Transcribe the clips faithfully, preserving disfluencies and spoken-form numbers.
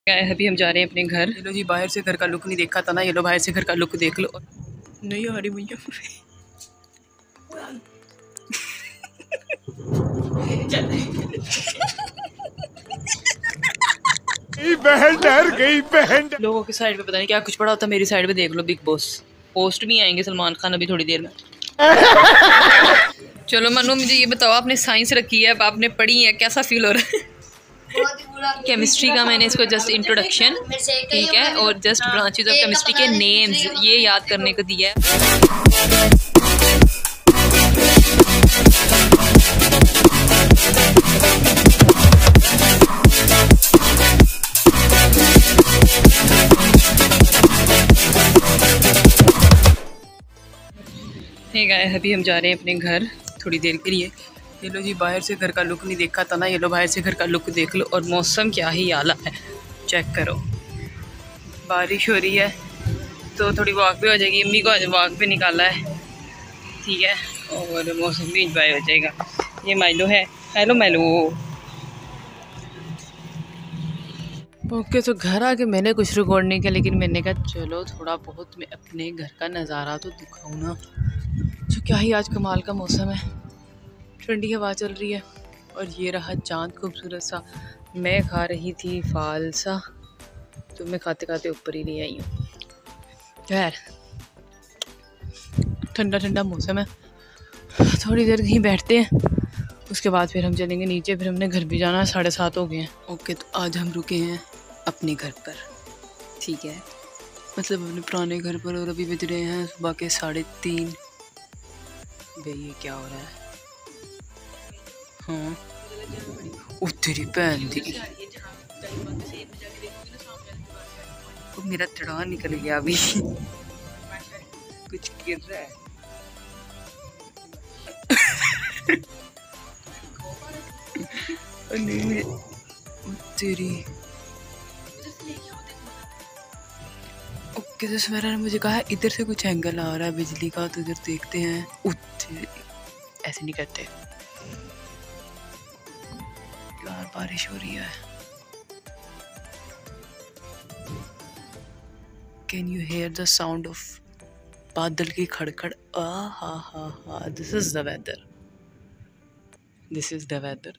क्या है, अभी हम जा रहे हैं अपने घर। ये लो जी, बाहर से घर का लुक नहीं देखा था ना, ये लो बाहर से घर का लुक देख लो। नहीं आ रही भैया बहन डर गई बहन। लोगों की साइड पे पता नहीं क्या कुछ पड़ा होता, मेरी साइड पे देख लो बिग बॉस। पोस्ट भी आएंगे सलमान खान अभी थोड़ी देर में। चलो मनु, मुझे ये बताओ, आपने साइंस रखी है, अब आपने पढ़ी है, कैसा फील हो रहा है? केमिस्ट्री का मैंने इसको जस्ट इंट्रोडक्शन, ठीक है, और जस्ट ब्रांचेज ऑफ केमिस्ट्री के नेम्स ये याद करने को दिया है। ठीक है, अभी हम जा रहे हैं अपने घर थोड़ी देर के लिए। ये लो जी, बाहर से घर का लुक नहीं देखा था ना, ये लो बाहर से घर का लुक देख लो। और मौसम क्या ही आला है, चेक करो। बारिश हो रही है तो थोड़ी वॉक भी हो जाएगी, अम्मी को आज वॉक पे निकाला है, ठीक है, और मौसम भी इंजॉय हो जाएगा। ये माइलो है, हेलो माइलो। ओके, तो घर आके मैंने कुछ रिकॉर्ड नहीं किया, लेकिन मैंने कहा चलो थोड़ा बहुत मैं अपने घर का नज़ारा तो दिखाऊँ ना। तो क्या ही आज कमाल का मौसम है, ठंडी हवा चल रही है और ये रहा चांद खूबसूरत सा। मैं खा रही थी फालसा, तो मैं खाते खाते ऊपर ही नहीं आई हूँ। खैर, ठंडा ठंडा मौसम है, थोड़ी देर कहीं बैठते हैं, उसके बाद फिर हम चलेंगे नीचे। फिर हमने घर भी जाना है, साढ़े सात हो गए हैं। ओके, तो आज हम रुके हैं अपने घर पर, ठीक है, मतलब अपने पुराने घर पर, और अभी बज रहे हैं सुबह के साढ़े तीन। भाई ये क्या हो रहा है? हाँ, ओ तेरी भैन दी, तो मेरा चढ़ा निकल गया अभी। कुछ गिर रहा है। नहीं, तेरी ओके, तो सवेरा ने मुझे कहा इधर से कुछ एंगल आ रहा है बिजली का, तो इधर देखते हैं। ऐसे नहीं करते यार, बारिश हो रही है। Can you hear the sound of बादल की खड़खड़? आ हा हा हा, this is the weather, this is the weather.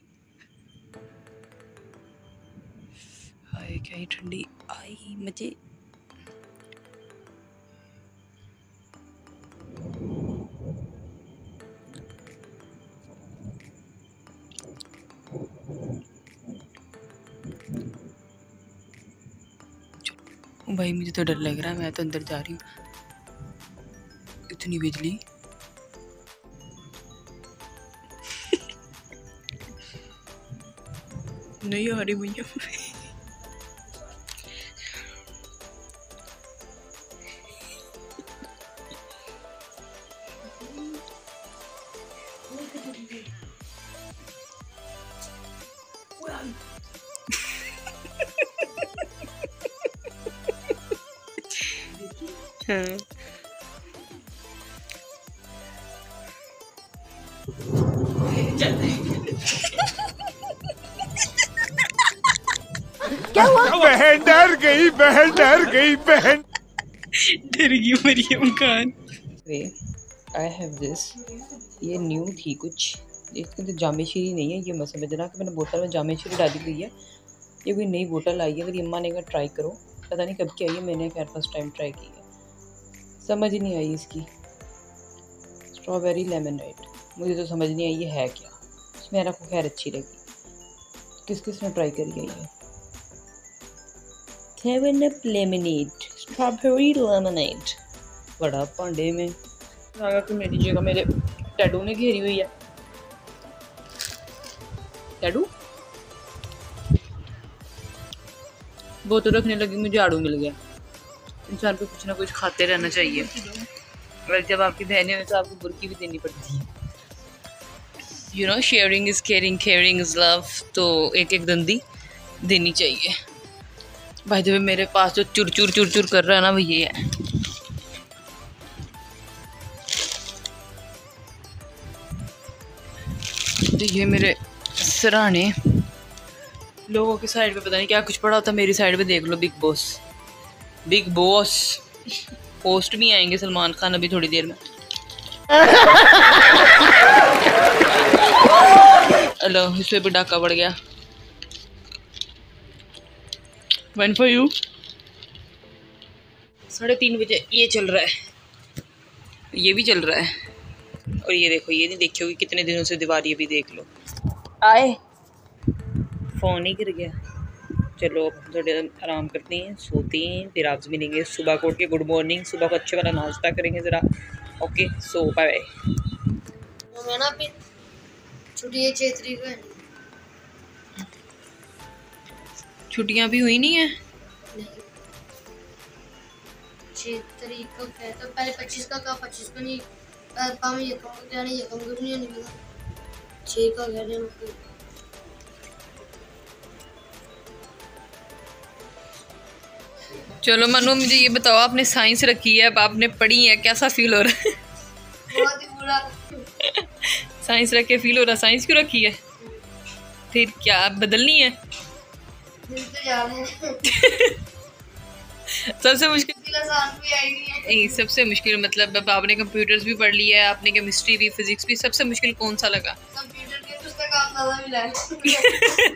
हाय, क्या ही ठंडी आई मुझे। भाई मुझे तो डर लग रहा है, मैं तो अंदर जा रही हूँ। इतनी बिजली। नहीं आ रही भैया। हाँ, क्या हुआ? बहन डर गई, बहन डर गई, बहन डर गई Mariyam Khan. I have this, ये न्यू थी कुछ, इसके तो जामे शीरी नहीं है, ये मत समझना कि मैंने बोतल में जामे शीरी डाली हुई है। ये कोई नई बोतल आई है, मेरी अम्मा ने कहा ट्राई करो, पता नहीं कब की आई है, मैंने खैर फर्स्ट टाइम ट्राई की है, समझ ही नहीं आई इसकी। स्ट्रॉबेरी लेमन राइट, मुझे तो समझ नहीं आई ये है क्या, मेरा को खैर अच्छी लगी। किस किस ने ट्राई करी है ये? Seven up lemonade, strawberry lemonade, बड़ा पांडे में लगा कि मेरी जगह मेरे टैडू ने घेरी हुई है। टैडू बोतल रखने लगी, मुझे आड़ू मिल गया। इंसान को कुछ ना कुछ खाते रहना चाहिए, और जब आपकी बहनें हो तो आपको बुर्की भी देनी पड़ती है। You know, sharing is caring, caring is love, तो एक एक दंदी देनी चाहिए। भाई जब मेरे पास जो चुर चुर चुर चुर कर रहा है ना, वो ये है। तो ये मेरे सराहने लोगों की साइड पे पता नहीं क्या कुछ पड़ा होता, मेरी साइड पे देख लो, big boss, big boss. Host भी आएंगे सलमान खान अभी थोड़ी देर में। अल्लाह, इस पे भी डाका पड़ गया। One for you. साढ़े तीन बजे ये चल रहा है, ये भी चल रहा है, और ये देखो, ये नहीं देखी होगी कितने दिनों से दीवार, ये भी देख लो। आए फोन ही गिर गया। चलो अब थोड़े आराम करते हैं, सोते हैं, फिर आपसे मिलेंगे सुबह को उठ के। गुड मॉर्निंग, सुबह को अच्छे वाला नाश्ता करेंगे ज़रा। Okay, so bye. छुट्टियां भी हुई नहीं है। छह तारीख को है तो पहले पच्चीस का का पच्चीस को नहीं काम ये कम क्या नहीं ये कम कुछ नहीं निकला। छह का कह रहे हैं। चलो मनु, मुझे ये बताओ, आपने साइंस रखी है, अब आपने पढ़ी है, कैसा फील हो रहा है? बहुत ही बुरा। साइंस रख के फील हो रहा? साइंस क्यों रखी है? फिर क्या बदलनी है? सबसे मुश्किल नहीं, सबसे मुश्किल मतलब अब आपने कंप्यूटर्स भी पढ़ लिया है, आपने केमिस्ट्री भी, फिजिक्स भी, सबसे मुश्किल कौन सा लगा? कंप्यूटर के पुस्तक ज़्यादा मिला है।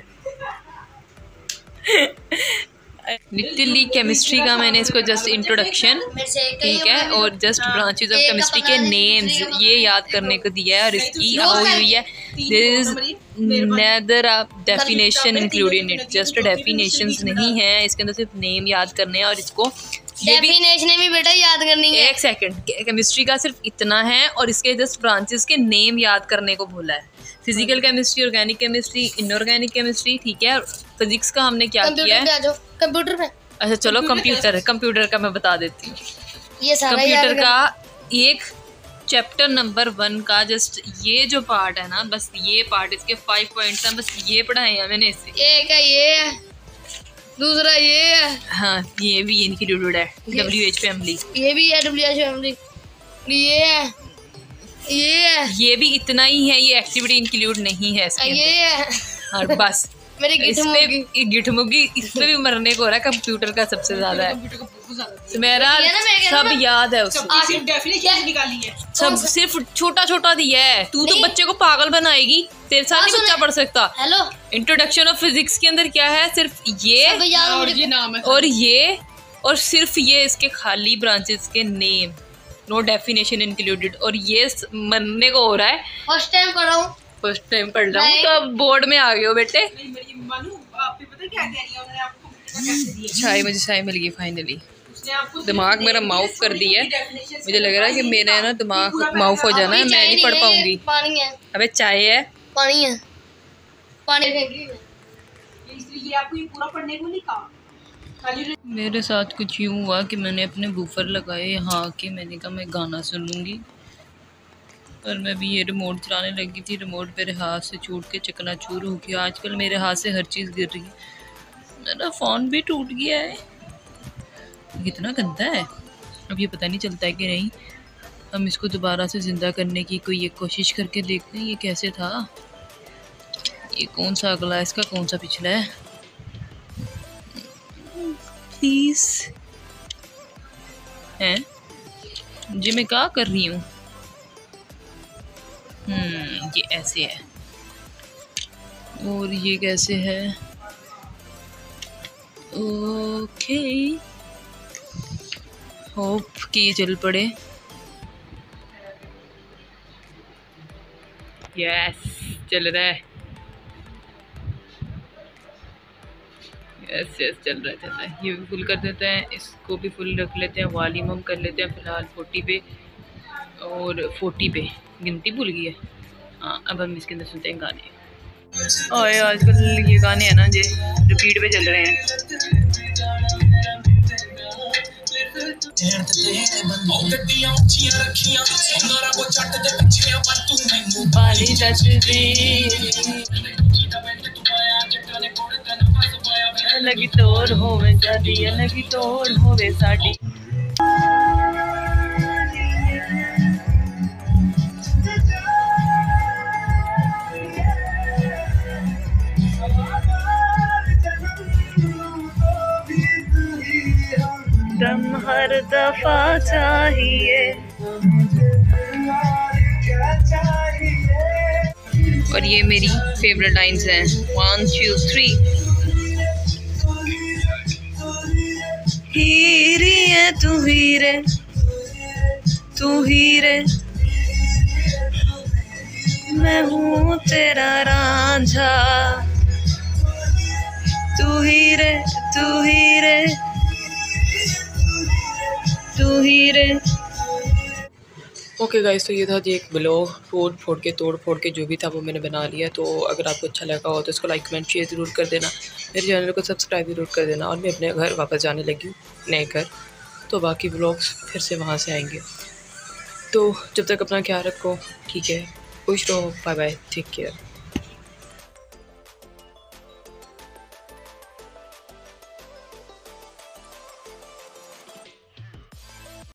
लिटरली केमिस्ट्री का मैंने इसको जस्ट इंट्रोडक्शन, ठीक है, और जस्ट ब्रांचेस ऑफ केमिस्ट्री के नेम्स ये याद करने को दिया है, और इसकी हुई है there is neither a definition included in it. Just definitions नहीं है इसके अंदर, सिर्फ नेम याद करने हैं, और इसको डेफिनेशन भी बेटा याद करनी है। एक सेकंड, केमिस्ट्री का सिर्फ इतना है, और इसके जस्ट ब्रांचेस के नेम याद करने को बोला है। Physical chemistry, organic chemistry, inorganic chemistry, ठीक है। फिजिक्स का हमने क्या किया है? कंप्यूटर पे। अच्छा चलो, कंप्यूटर है, कंप्यूटर का मैं बता देती हूँ। ये सारा कंप्यूटर का एक चैप्टर नंबर वन का जस्ट ये जो पार्ट है ना, बस ये पार्ट, इसके फाइव पॉइंट्स हैं, बस ये पढ़ाए हैं मैंने इससे। एक है ये है, दूसरा ये है, हाँ ये भी इंक्लूडेड है, डब्ल्यू एच फैमिली, ये भी है डब्ल्यू एच फैमिली, ये है, ये है, ये भी इतना ही है, ये एक्टिविटी इंक्लूड नहीं है इसके, ये है, और बस मेरे इसमें गिठमुगी इसमें भी मरने को हो रहा है। कंप्यूटर का सबसे ज्यादा है मेरा, सब याद है उसको, सब सिर्फ छोटा छोटा दिया है। तू तो बच्चे को पागल बनाएगी, तेरे साथ नहीं बच्चा पढ़ सकता। हेलो, इंट्रोडक्शन ऑफ फिजिक्स के अंदर क्या है? सिर्फ ये और ये नाम है, और ये, और सिर्फ ये इसके खाली ब्रांचेस के नेम, नो डेफिनेशन इंक्लूडेड, और ये मरने को हो रहा है। फर्स्ट टाइम पढ़ रहा हूँ, फर्स्ट टाइम पढ़ रहा हूँ, तो अब बोर्ड में आ गए हो बेटे। चाय, मुझे चाय मिल गई फाइनली। दिमाग मेरा माउफ कर दिया है, मुझे लग रहा है कि मेरा ना दिमाग माउफ हो जाना है, मैं नहीं पढ़ पाऊंगी। पानी है, अबे चाय है, पानी है, पानी मेरे साथ कुछ यूँ हुआ कि मैंने अपने बूफर लगाए यहाँ आके, मैंने कहा मैं गाना सुनूंगी, और मैं भी ये रिमोट चलाने लगी थी, रिमोट मेरे हाथ से छूट के चकनाचूर हो गया। आजकल मेरे हाथ से हर चीज़ गिर रही है, मेरा फ़ोन भी टूट गया है, कितना गंदा है। अब ये पता नहीं चलता है कि नहीं, हम इसको दोबारा से ज़िंदा करने की कोई एक कोशिश करके देखते हैं ये कैसे था। ये कौन सा अगला है, इसका कौन सा पिछला है? प्लीज़ हैं जी, मैं क्या कर रही हूँ? हम्म ये ऐसे है, और ये कैसे है? ओके, होप कि ये चल पड़े। यस, चल रहा है, यस यस चल रहा है, चल रहा है। ये भी फुल कर देते हैं, इसको भी फुल रख लेते हैं, वॉल्यूम हम कर लेते हैं फिलहाल फोर्टी पे, और फोर्टी पे गिनती भूल गई है। हाँ, अब हम इसके अंदर सुनते हैं गाने। और आजकल ये गाने हैं ना जे रिपीट पे चल रहे हैं। लगी तोड़ होवे जादी, लगी तोड़ होवे साडी। दम हर दफा चाहिए। और ये मेरी फेवरेट लाइंस हैं, वन टू थ्री। हीरे है तू हीरे, तू हीरे, मैं हूँ तेरा रांझा, तू हीरे, तू हीरे, तू हीरे। ओके गाइस, तो ये था जी एक ब्लॉग फोड़ फोड़ के तोड़ फोड़ के जो भी था वो मैंने बना लिया। तो अगर आपको अच्छा लगा हो तो इसको लाइक कमेंट शेयर ज़रूर कर देना, मेरे चैनल को सब्सक्राइब ज़रूर कर देना। और मैं अपने घर वापस जाने लगी हूँ, नए घर, तो बाकी ब्लॉग्स फिर से वहाँ से आएंगे। तो जब तक अपना ख्याल रखो, ठीक है, खुश रहो, बाय बाय, टेक केयर।